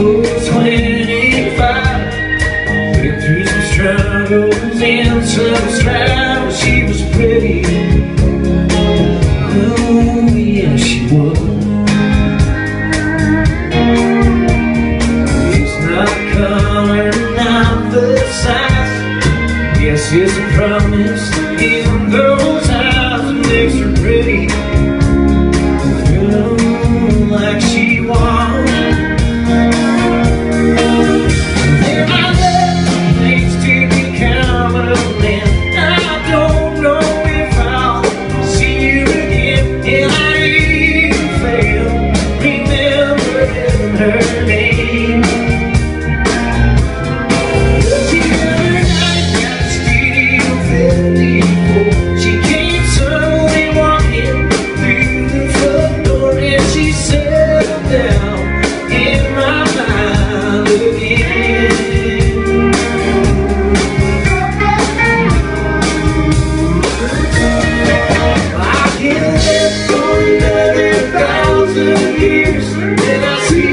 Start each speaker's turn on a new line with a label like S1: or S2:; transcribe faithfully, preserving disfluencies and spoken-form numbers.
S1: was twenty-five. Been through some struggles and some strife. She was pretty. Oh, yeah, she was. It's not the color, not the size. Yes, it's a promise in those eyes that makes her pretty. Feel like she was. And I left things to be common, and I don't know if I'll see you again. And I even fail remembering her name. Years, and I see